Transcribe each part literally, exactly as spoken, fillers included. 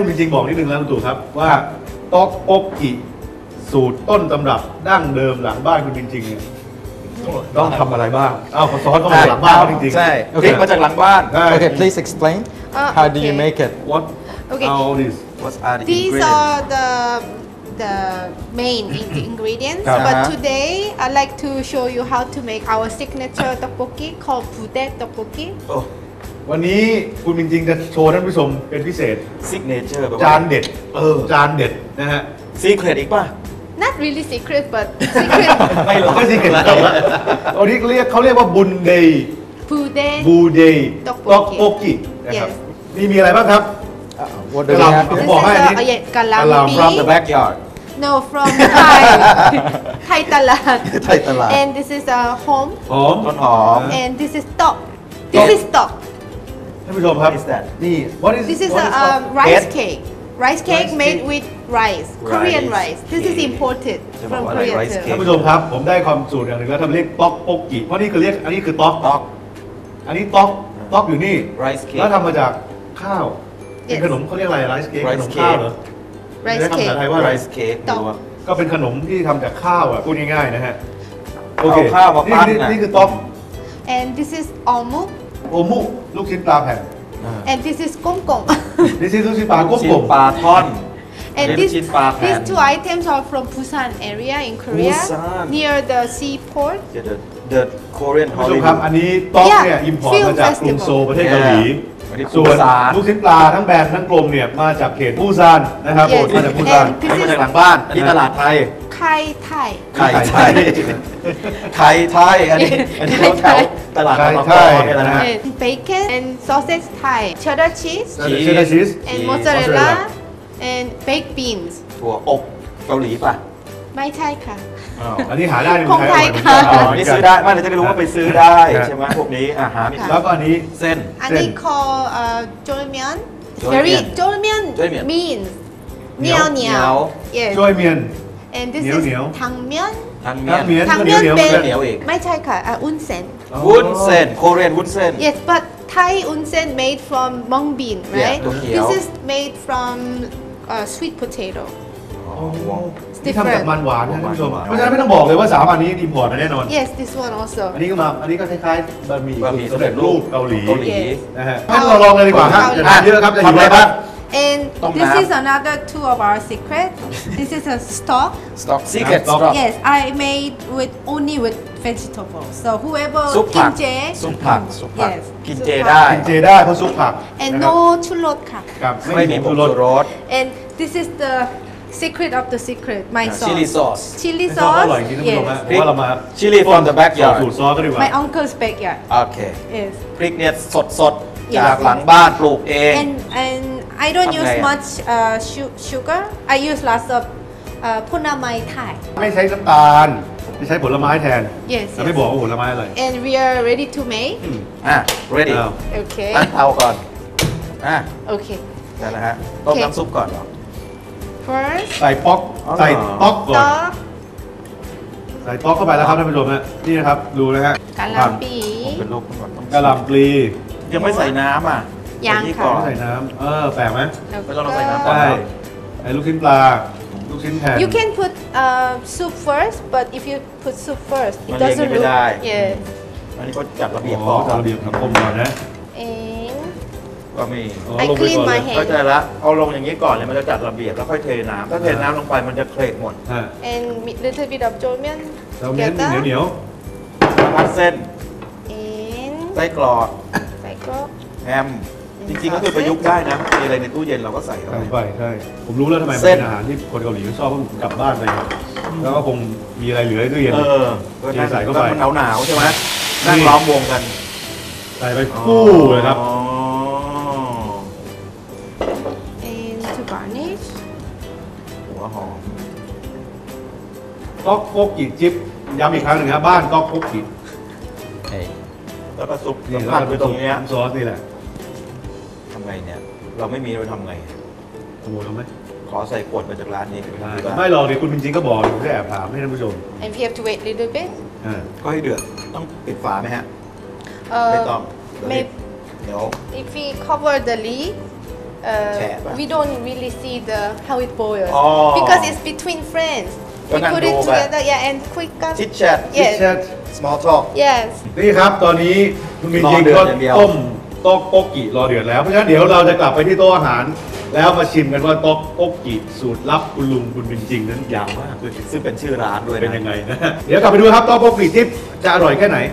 คุณจริงๆบอกนิดนึงแล้วคุณตู่ครับว่าต๊อกโอกกิสูตรต้นตำรับดั้งเดิมหลังบ้านคุณจริงๆเนี่ยต้องทำอะไรบ้างอ้าวซอสก็มาจากหลังบ้านจริงๆใช่พริกมาจากหลังบ้าน Okay, please explain. Uh, How do okay. you make it? what Okay. all this What are the These ingredients are the the main in- ingredients. Uh-huh. But today I'd like to show you how to make our signature tteokbokki called budae tteokbokki. โอ้วันนี้คุณจริงๆจะโชว์ท่านผู้ชมเป็นพิเศษซิกเนเจอร์แบบจานเด็ดเออจานเด็ดนะฮะซีเครตอีกป่ะ Not really secret, but secret ไม่หรอกไม่ใช่เกิดจบแล้ววันนี้เรียกเขาเรียกว่าบุนเดย์ budae. บูเดย์ Tteokbokki ต๊อกโอกกินะครับ Yes. นี่มีอะไรบ้างครับ Uh, what do we Galam. have ผม here? บอกให้อันนี้ This is a- uh, yeah, galampi. from the backyard No, from Thai. Thai talat. ไทยตลาด And this is a home. หอมต้นหอม And this is top. This Top. is top. ท่านผู้ชมครับ What is that? นี่ what is This is what a is that? um, rice Head? cake. Rice cake Rice made cake. with rice, Korean Rice rice. This is cake. imported จะบ from อกว่าอะไร Korea rice too. cake ท่านผู้ชมครับ ผมได้ความสูตรอย่างหนึ่งแล้วทำเรียกต๊อกโอกกิเพราะนี่คือเรียกอันนี้คือต๊อกต๊อกอันนี้ต๊อกต๊อกอยู่นี่ Rice cake แล้วทำมาจากข้าวเป็น Yes. ขนมเขาเรียกอะไรไรซ์เค้ก Rice ขนมข้าวเหรอ Rice ได้ทำภาษาไทย cake. ว่าอะไร rice cake หรือว่าก็เป็นขนมที่ทำจากข้าวอ่ะพูดง่ายๆนะฮะโอเคเอาข้าวมาปั้นนี่น่ะนี่คือต๊อก And this is omuk. โอมุลูกชิ้นปลาแผ่น And this is gong gong. นี่คือลูกชิ้นปลากุ้งชิ้กลนมปลาท่อน And Little this, chin pa pan. these two items are from Busan area in Korea, Busan. near the seaport. the the Korean ท่านผู้ชมครับ อั Hollywood นนี้ต๊อกเนี่ย Yeah, อิมพอร์ต film มาจากกรุง festival. โซลประเทศเกาหลี Yeah. อันนี้ส่วนปูซานลูกชิ้นปลาทั้งแบนทั้งกลมเนี่ยมาจากเขตปูซานนะครับ Yes. มาจากปูซาน And อันนี้ this มาจาก is หลังบ้านอันนี้ตลาดไทย Kai Thai. ไข่ไทยไข่ไทยอันนี้อันนี้แถวๆตลาดไข่บางไทกอย เนี่ยนะฮะ And bacon and sausage Thai, cheddar cheese เชดดาร์ชีส and Cheese. mozzarella and baked beans. ถั่วอบเกาหลีป่ะไม่ใช่ค่ะอ้าวอันนี้หาได้ในของไทยเหมือนค่ะกันอ๋ออันนี้ซื้อได้ไม่เราจะได้รู้ว่าไปซื้อได้ใช่ไหมพวกนี้อาหารมีแล้วก็อันนี้เส้นอันนี้ call uh, jolmyeon. Jolmyeon. Very jolmyeon Jolmyeon. means เหนียวเหนียวเหนียว Yes. ช่วยเมียน And this เหนียว is เหนียว tangmyeon. ทางทั้งเมีเมียยนนทางก็เมีเหนียยนวเหนียวเป็นเหมือนกันเหนียวอีกไม่ใช่ค่ะอ่ะอุนเซนวุ้นเส้น Korean วุ้นเส้น Yes, but Thai unsen made from mung bean, Yeah, right? ตัวเขียว This is made from uh, sweet potato. ที่ทำจากมันหวานนะท่านผู้ชมหวานๆเพราะฉะนั้นไม่ต้องบอกเลยว่าสามอันนี้อิมพอร์ตมาแน่นอน Yes, this one also. อันนี้ก็มา อันนี้ก็คล้ายๆบะหมี่บะหมี่สำเร็จรูปเกาหลีเกาหลี Yes. นะฮะงั้นเราลองเลยดีกว่าครับเกาหลีจะทานเยอะครับจะทำหิวอะไรอะไรบ้าบ้าง ง And Tong this nam. is another two of our secret. This is a stock. stock secret Stock. stock Yes, I made with only with vegetables. So whoever ซุปผัก kimchi, ซุปผักซุปผัก yes, กินซุปเจผักได้กินเจได้เพราะซุปผัก and นะครับ no chulot ค่ะครับไม่มีผงชูรส And this is the secret of the secret, my sauce. chili sauce Chili ซอส sauce. อร่อยจริงๆท่านผู้ชมฮะ Yes. เพราะว่าเรามา chili from the สอบ backyard สูตรซอสก็ดีกว่า My uncle's backyard. โอเค Yes. พริกเนี่ยสดสดๆ Yes. จากหลังบ้านปลูกเอง And and I don't ทำไง use อะ much uh, su- sugar. I use lots of uh, punamai Thai. ไม่ใช้น้ำตาลจะใช้ผลไม้แทน Yes, แต่ไม่ yes. บอกว่าผลไม้อะไร And we are ready to make. อ่ะ ready อ้าว Okay. ตั้งเตาก่อนอ่ะ Okay. นั่นนะฮะต้มโอเคน้ำซุปก่อนเหรอ First, ใส่ป๊อกอ๋อใส่ป๊อกก่อน stock, ใส่ป๊อกเข้าไปแล้วครับท่านผู้ชมฮะนี่นะครับดูนะฮะผม galampi. เป็นลูกก่อนต้องกะหล่ำปลียังไม่ใส่น้ำอ่ะยังใส่นี่ค่ะก่อนไม่ใส่น้ำเออแปลกไหมไม่ต้องใส่น้ำก่อนได้ไอ้ลูกชิ้นปลา ลูกชิ้นแผ่น You can put uh, soup first, but if you put soup first, มั it นเรียง doesn't ไม่ look. ได้ Yes. อันนี้ก็จัดระเบียบอ๋ก่ออนตามระเบียบสังคมก่อนนะ And ก็มีอ๋อ I ลงไป clean ก่อน my เลยเข้า hand. ใจละเอาลงอย่างนี้ก่อนเลยมันจะจัดระเบียบแล้วค่อยเทน้ำถ้าเทน้ำลงไปมันจะเคลกหมดฮะ And mi- little bit of jolmyeon เราเน้นเหนียว together. เหนียวพัดเส้น And ไส้กรอก psycho. แฮมจริงๆก็คือประยุกต์ได้นะมีอะไรในตู้เย็นเราก็ใส่เข้าใส่ไปไปใช่ผมรู้แล้วทำไมมันเส้นเป็นอาหารที่คนเกาหลีชอบเพราะผมกลับบ้านไปแล้วก็คงมีอะไรเหลือในตู้เย็นเออก็นั่งใส่เข้าไปมันหนาวๆใช่ไหมนี่นั่งล้อมวงกันใส่ไปคู่เลยครับอ๋อ And to garnish. หัวหอมก๊อกโก๊กกิจิ๊บย้ำอีกครั้งหนึ่งครับบ้านก๊อกโก๊กกิ Okay. แล้วก็ซุปนี่สัมแล้วผัสก็ไปตรงเนี้ยน้ำซอสนี่แหละทำไงเนี่ย เราไม่มีเราทำไงขโมยทำไหมขอใส่ขวดมาจากร้านนี้ได้ดีกว่าไม่หรอกเดี๋ยวคุณจริงๆก็บอกผมแค่แอบถามให้ท่านผู้ชม And we have to wait a little bit. อ่าก็ให้เดือดต้องปิดฝาไหมฮะ Uh, ไม่ต้อง Maybe เดี๋ยว if we cover the lid, uh, Chat, right? we don't really see the how it boils Oh. because it's between friends. We ก็นั่ง put ดู it ไป together, yeah, and quick up. chit chat Yes. small talk Yes. นี่ครับตอนนี้คุณมินจิงรอเดือดก็อย่างเดียวต้มโต๊ะโกกิรอเดือดแล้วเพราะฉะนั้นเดี๋ยวเราจะกลับไปที่โต๊ะอาหาร แล้วมาชิมกันว่าโต๊ะโกกิสูตรลับคุณลุงคุณมินจิงนั้นยาวมากเลยซึ่งเป็นชื่อร้านด้วยเป็นนะยังไงนะเดี๋ยวกลับไปดูครับโต๊ะโกกิที่จะอร่อยแค่ไหน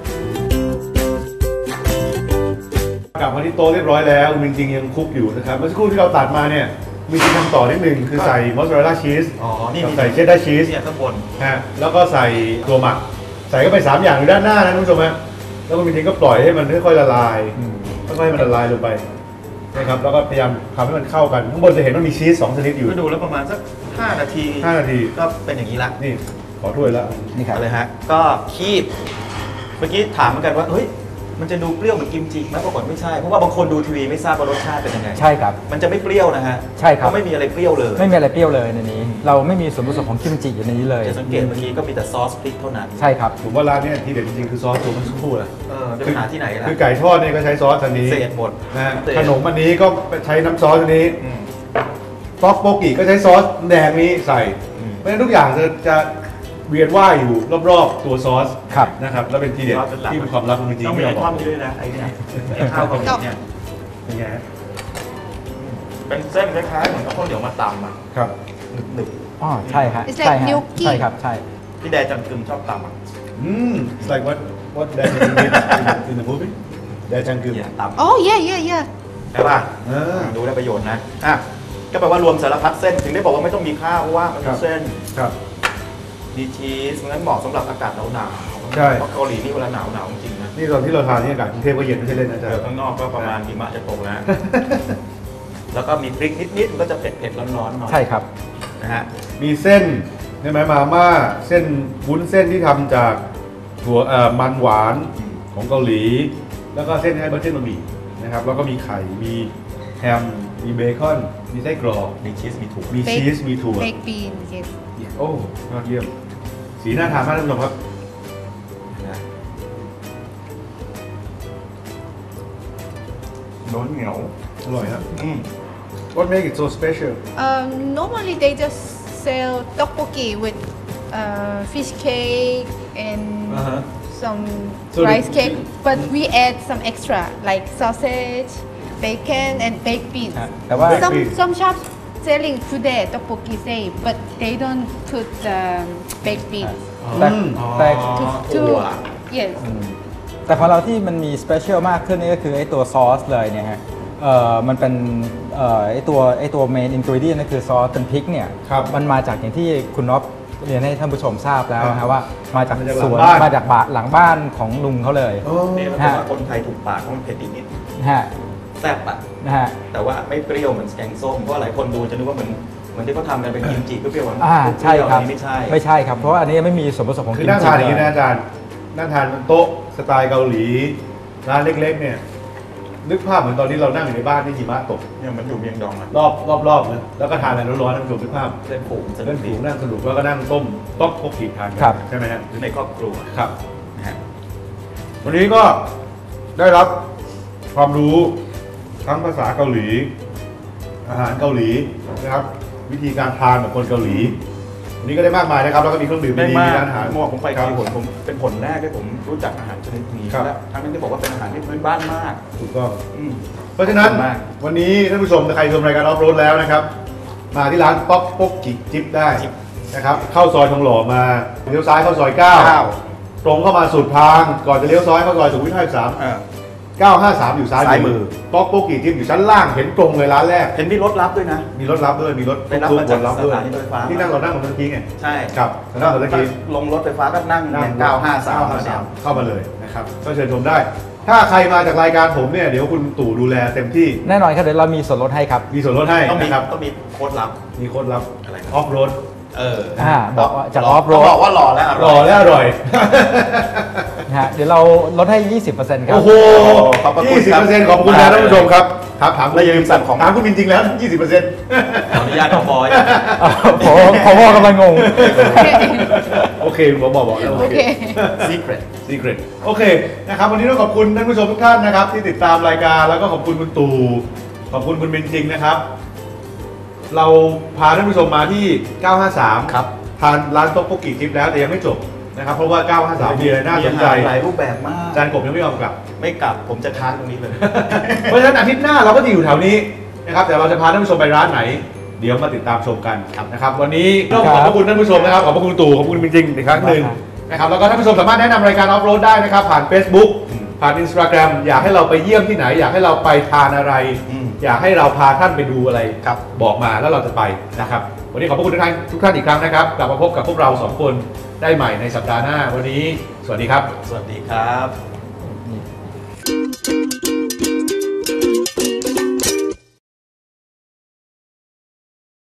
กลับมาที่โต๊ะเรียบร้อยแล้วคุณมินจิงยังคุกอยู่นะครับเมื่อสักครู่ที่เราตัดมาเนี่ยมีสิ่งทำต่อนิดหนึ่งคือใส่มอสซาเรลล่าชีสอ๋อนี่กับใส่เชดดาร์ชีสเนี่ยข้างบนฮะแล้วก็ใส่ตัวหมัก ใส่เข้าไปสามอย่างอยู่ด้านหน้านะคุณผู้ชมฮะแล้วก็มินจิงก็ปล่อยให้มันค่อยๆละลายค่อยๆให้มันละลายลงไปนะครับแล้วก็พยายามทำให้มันเข้ากันข้างบนจะเห็นว่ามีชีสสองชนิดอยู่ก็ดูแล้วประมาณสักห้านาทีห้านาทีก็เป็นอย่างนี้ละนี่ขอถ้วยแล้วนี่ครับเอาเลยฮะก็คีบเมื่อกี้ถามเหมือนกันว่าเฮ้ยมันจะดูเปรี้ยวเหมือนกิมจิไหมปรากฏไม่ใช่เพราะว่าบางคนดูทีวีไม่ทราบว่ารสชาติเป็นยังไงใช่ครับมันจะไม่เปรี้ยวนะฮะใช่ครับเพาะไม่มีอะไรเปรี้ยวเลยไม่มีอะไรเปรี้ยวเลยในนี้ เราไม่มีส่วนผสมของกิมจิอยู่ในนี้เลยจะสังเกตเมื่อกี้ก็มีแต่ซอสพริกเท่านั้นใช่ครับผมว่าร้านเนี้ที่เด็ดจริงๆคือซอสตัวเมันสักครู่แหละเออจะไปหาที่ไหนล่ะคือไก่ทอดเนี่ยก็ใช้ซอสอันนี้เศษหมดนะฮะเศษขนมอันนี้ก็ใช้น้ำซอสอันนี้อืมต๊อกโปกิก็ใช้ซอสแดงนี้ใส่อืมเพราะฉะนั้นทุกอย่างจะจะเวียนว่ายอยู่รอบๆตัวซอสครับนะครับแล้วเป็นทีเด็ดซอสเป็นหลักที่เป็นความลับจริงต้องๆมีที่ไอเราบทออก มนี้ด้วยนะไอ้เนี่ยไอ้ข้าวเกาหลีเนี่ยเป็นไงฮะเป็นเส้นคล้ายๆเหมือนกับข้าวเหนียวมาตำอ่ะครับหนึบอ๋อใช่ครับ It's ใช่ like ฮะ gnocchi ใช่ครับใช่ๆพี่แดจังกึมชอบตำอ่ะอืม it's like what what that is in the- in the movie แดจังกึมเนี่ยตำ Oh yeah, yeah, yeah. ใช่ป่ะเออดูได้ประโยชน์นะอ่ะก็แปลว่ารวมสารพัดเส้นถึงได้บอกว่าไม่ต้องมีข้าวเพราะว่ามันครัมีบเส้นครับมีชีสงั้นเหมาะสำหรับอากาศหนาวๆใช่เพราะเกาหลีนี่เวลาหนาวหนาวจริงๆนะนี่ตอนที่เราทานนี่อากาศกรุงเทพก็เย็นไม่ใช่เล่นนะจ๊ะเดี๋ยวข้างนอกก็ประมาณหิมะจะตกแล้ว แล้วก็มีพริกนิดๆมันก็จะเผ็ดๆร้อนๆหน่อยใช่ครับนะฮะมีเส้นใช่ไหมมาม่าเส้นวุ้นเส้นที่ทำจากถั่วเอ่อมันหวานของเกาหลี แล้วก็เส้นให้เป็นเส้นบะหมี่นะครับแล้วก็มีไข่มีแฮมมีเบคอนมีไส้กรอกมีชีสมีถั่วมี Baked- ชีสมีถั่ว Baked beans, yes. โอ้ยอดเยี่ยมสีน่าทานมากท่านผู้ชมครับนะโน้นเหนียวอร่อยครับอืม What make it so special Um, normally they just sell tteokbokki with uh, fish cake and Uh-huh. some So the- rice cake, but we add some extra like sausage, bacon, and baked beans. แต่ว่า Baked Some beans. some shops selling today tteokbokki say, but they don't put um, baked beans. แต่อืมแต่ To, ถั่ว to yes. แต่ของเราที่มันมีสเปเชียลมากขึ้นนี่ก็คือไอ้ตัวซอสเลยเนี่ยฮะเอ่อมันเป็นเอ่อไอ้ตัวไอ้ตัวเมนอินกรีเดียนนั่นคือซอสเป็นพริกเนี่ยครับมันมาจากอย่างที่คุณน็อปเรียนให้ท่านผู้ชมทราบแล้วนะฮะว่ามาจากมาจากหลัสงวนบ้านมาจากบ้านหลังบ้านของลุงเขาเลยโอ้นี่เราบอกว่าคนไทยถูกปากเพราะมันเผ็ดนิดนะฮะๆแซ่บอ่ะนะฮะแต่ว่าไม่เปรี้ยวเหมือนแกงส้ม เพราะหลายคนดูจะนึกว่ามันเหมือนที่เขาทำกันเป็นกิมจิก็เปรี้ยวหวานอ่าใช่ครับอันนี้ไม่ใช่ไม่ใช่ครับเพราะว่าอันนี้ไม่มีส่วนผสมของคือกิมนั่งจิทานอย่างนี้เลนะยอาจารย์นั่งทานบนโต๊ะสไตล์เกาหลีร้านเล็กๆเนี่ยนึกภาพเหมือนตอนที่เรานั่งอยู่ในบ้านที่หิมะตกเนี่ยมันอยู่เมียงดองอ่ะรอบรอบรอบนะแล้วก็ทานอะไรร้อนๆท่านผู้ชมนึกภาพเล่นฝูงสนุเล่กนดีฝูงนั่งสนุกแล้วก็นั่งต้มต๊อกโกกิทานกัครับใช่ไหมฮะหรือในครอบครัวครับนะฮะวันนี้ก็ได้รับความรู้ทั้งภาษาเกาหลี อาหารเกาหลีนะครับ วิธีการทานแบบคนเกาหลีวันนี้ก็ได้มากมายนะครับแล้วก็มีเครื่องดื่มได้ดีมาๆมีกร้านอาหารเมื่อวานผมไปครัเกาบหลีผมเป็นผลแรกที่ผมรู้จักอาหารชนิดนี้ครับและทั้งนั้นที่บอกว่าเป็นอาหารที่พื้นบ้านมากถูกต้องอืมเพราะฉะนั้นขอบคุณมากวันนี้ท่านผู้ชมใครชมรายการออฟโรดแล้วนะครับ มาที่ร้านป๊อกโป๊กจิจิ๊บได้นะครับเข้าซอยทองหล่อมาเลี้ยวซ้ายเข้าซอยเก้าเก้าตรงเข้ามาสุดทางก่อนจะเลี้ยวซ้ายเข้าซอยสุขุมวิทห้าสิบสามอ่าเก้าห้าสามอยู่ซ้ายซ้ายมือป๊อกโป๊กจิจิ๊บอยู่ชั้นล่างเห็นตรงเลยร้านแรกเห็นมีรถรับด้วยนะมีรถรับด้วยมีรถไปรับตู้มาจากรับด้วยสถานีรถไฟฟ้าที่นั่งเรานั่งเมื่อกี้ไงใช่ครับเรานั่งเมื่อกี้ลงรถไฟฟ้าก็นั่งนั่งเก้าห้าสามเก้าห้าสามเข้ามาเลยนะครับก็เชิญชมได้ ถ้าใครมาจากรายการผมเนี่ยเดี๋ยวคุณตู่ดูแลเต็มที่แน่นอนครับเดี๋ยวเรามีส่วนลดให้ครับมีส่วนลดให้ต้องมีนะครับต้องมีโค้ดลับมีโค้ดลับอะไรนะออฟโรดเอออ่าบอกว่าจากหล่ off-road ต้องบอกว่าหล่อแล้วอหร่ล่ออย และอร่อยนะฮะเดี๋ยวเราลดให้ ยี่สิบเปอร์เซ็นต์ ครับโอ้โหขอบพระคุณยี่สิบครับเปอร์เซ็นต์ขอบคุณนะท่านผู้ชมครับถามถามแล้วอย่าลืมสั่งของถามคุณจริงๆแล้วยี่สิบเปอร์เซ็นต์ขออนุญาตน้องบอยผมผมว่ากำลังงงโอเคผมบอกบอกแล้วโอเค Okay. secret Secret โอเคนะครับวันนี้ต้องขอบคุณท่านผู้ชมทุกท่านนะครับที่ติดตามรายการแล้วก็ขอบคุณคุณตู่ขอบคุณคุณบินจริงนะครับ เราพาท่านผู้ชมมาที่ เก้าห้าสามครับทานร้านโต๊ะโกกิทิปแล้วแต่ยังไม่จบนะครับเพราะว่า เก้าห้าสาม มีอะไรน่าสนใจมีอาหารหลายรูปแบบมากอาจารย์กบยังไม่ยอมกลับไม่กลับผมจะค้างตรงนี้เลยเพราะฉะนั้นอาทิตย์หน้าเราก็จะอยู่แถวนี้นะครับแต่เราจะพาท่านผู้ชมไปร้านไหน เดี๋ยวมาติดตามชมกันนะครับวันนี้ต้องขอบพระคุณท่านผู้ชมนะครับขอบพระคุณตู่ขอบคุณจริงๆอีกครั้งหนึ่งนะครับแล้วก็ท่านผู้ชมสามารถแนะนำรายการออฟโรดได้นะครับผ่าน Facebook ผ่าน Instagram อยากให้เราไปเยี่ยมที่ไหน อยากให้เราไปทานอะไรอืมอยากให้เราพาท่านไปดูอะไรครับบอกมาแล้วเราจะไปนะครับวันนี้ขอบพระคุณทุกท่านทุกท่านอีกครั้งนะครับกลับมาพบกับพวกเราสองคนได้ใหม่ในสัปดาห์หน้าวันนี้สวัสดีครับสวัสดีครับ